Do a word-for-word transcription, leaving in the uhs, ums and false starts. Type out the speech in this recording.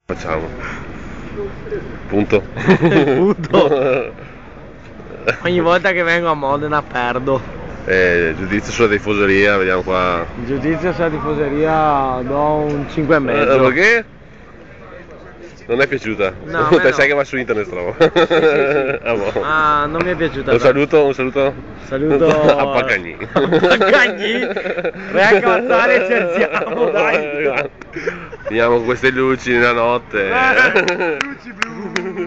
Facciamo. Punto. Punto. Ogni volta che vengo a Modena perdo. Eh, giudizio sulla tifoseria, vediamo qua. Il giudizio sulla tifoseria do un cinque e mezzo. Eh, perché? Non è piaciuta? No, Te no. sai che va su internet, trovo. Sì, sì, sì. Ah, boh. Ah, non mi è piaciuta. Un saluto, un saluto. Saluto a Pagani. A Pagani? Vai a cazzare e scherziamo, dai. Vediamo queste luci nella notte. Eh, luci blu.